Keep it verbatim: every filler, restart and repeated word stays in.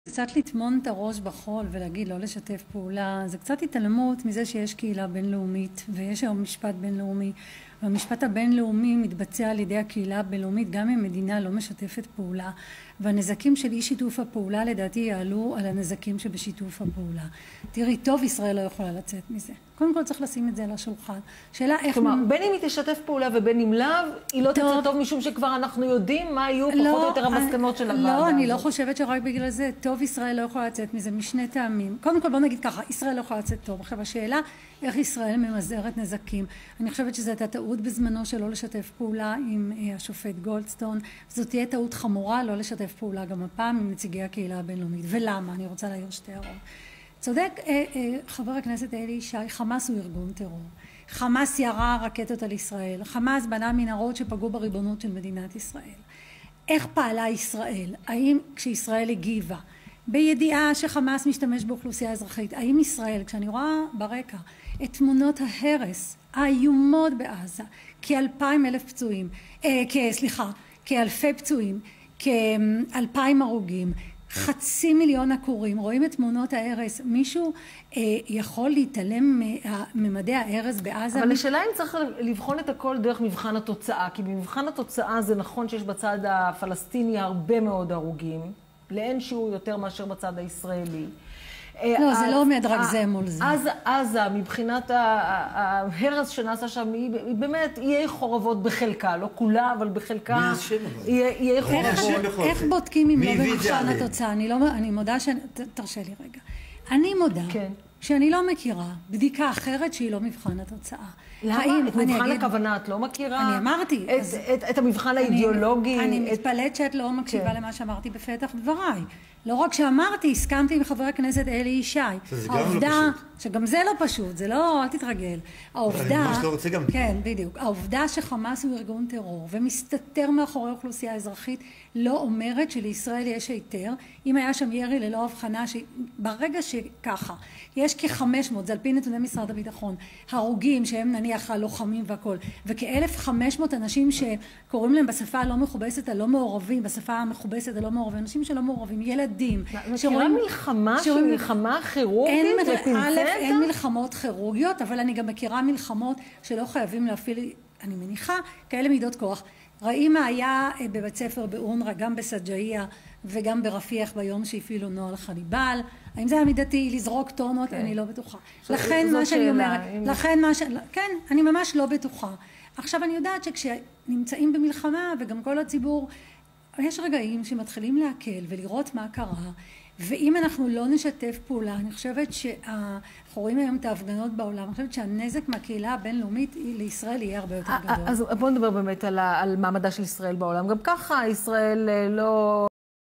קצת לטמון את הראש בחול ולהגיד לא לשתף פעולה, זה קצת התעלמות מזה שיש קהילה בינלאומית ויש היום משפט בינלאומי, והמשפט הבינלאומי מתבצע על ידי הקהילה הבינלאומית גם אם מדינה לא משתפת פעולה, והנזקים של אי שיתוף הפעולה לדעתי יעלו על הנזקים שבשיתוף הפעולה. תראי, טוב ישראל לא יכולה לצאת מזה. קודם כל צריך לשים את זה על השולחן. שאלה איך... כלומר, בין אם היא תשתף פעולה ובין אם לאו, היא לא תצא טוב משום שכבר אנחנו יודעים מה יהיו פחות או יותר המסקנות של הוועדה. לא, אני לא חושבת שרק בגלל זה. טוב ישראל לא יכולה לצאת מזה משני טעמים. קודם כל בוא נגיד ככה, ישראל לא יכולה לצאת טוב. עכשיו השאלה, איך ישראל ממזערת נזקים. אני חושבת שזו הייתה טעות בזמנו שלא לשתף פעולה עם השופט גולדסטון. זאת תהיה טעות חמורה לא לשתף פעולה גם הפעם עם נציגי הקהילה הבינלאומית. ולמה? אני רוצה להעיר שתי הערות. צודק חבר הכנסת אלי ישי, חמאס הוא ארגון טרור. חמאס ירה רקטות על ישראל. חמאס בנה מנהרות שפגעו בריבונות של מדינת ישראל. איך פעלה ישראל? האם כשישראל הגיבה בידיעה שחמאס משתמש באוכלוסייה אזרחית, האם ישראל, כשאני רואה ברקע את תמונות ההרס האיומות בעזה, כאלפיים אלף פצועים, אה, סליחה, כאלפי פצועים, כאלפיים הרוגים, חצי מיליון עקורים, רואים את תמונות ההרס, מישהו אה, יכול להתעלם מממדי ההרס בעזה? אבל השאלה אם צריך לבחון את הכל דרך מבחן התוצאה, כי במבחן התוצאה זה נכון שיש בצד הפלסטיני הרבה מאוד הרוגים, לאין שיעור יותר מאשר בצד הישראלי. לא, זה לא עומד רק זה מול זה. עזה, מבחינת ההרס שנעשה שם, היא באמת איי חורבות בחלקה, לא כולה, אבל בחלקה איי חורבות. איך בודקים אם לא במבחן התוצאה? אני מודה ש... תרשה לי רגע. אני מודה שאני לא מכירה בדיקה אחרת שהיא לא מבחן התוצאה. למה? את מבחן הכוונה את לא מכירה? אני אמרתי. את המבחן האידיאולוגי? אני מתפלאת שאת לא מקשיבה למה שאמרתי בפתח דבריי. לא רק שאמרתי, הסכמתי עם חבר הכנסת אלי ישי. העובדה, שגם זה לא פשוט, זה לא, אל תתרגל. העובדה, כן, בדיוק. העובדה שחמאס הוא ארגון טרור ומסתתר מאחורי אוכלוסייה אזרחית לא אומרת שלישראל יש היתר. אם היה שם ירי ללא הבחנה, ברגע שככה, יש כ-חמש מאות, זה על פי נתוני משרד הביטחון, הרוגים שהם נניח הלוחמים והכל, וכ-אלף וחמש מאות אנשים שקוראים להם בשפה הלא מכובסת, הלא מעורבים, בשפה המכובסת הלא מעורבים, אנשים שלא מעורבים, ילדים. מכירה מלחמה שהיא מלחמה כירורגית ופינצטה? אין מלחמות כירורגיות, אבל אני גם מכירה מלחמות שלא חייבים להפעיל, אני מניחה, כאלה מידות כוח. ראי מה היה בבית ספר באונר"א, גם בסג'אעיה וגם ברפיח ביום שהפעילו נוהל חניבל. האם זה היה מידתי לזרוק טונות? אני לא בטוחה. לכן מה שאני אומרת, לכן מה ש... כן, אני ממש לא בטוחה. עכשיו אני יודעת שכשנמצאים במלחמה וגם כל הציבור, יש רגעים שמתחילים להקל ולראות מה קרה, ואם אנחנו לא נשתף פעולה, אני חושבת שאנחנו רואים היום את ההפגנות בעולם, אני חושבת שהנזק מהקהילה הבינלאומית לישראל יהיה הרבה יותר גדול. אז בואו נדבר באמת על מעמדה של ישראל בעולם. גם ככה ישראל לא...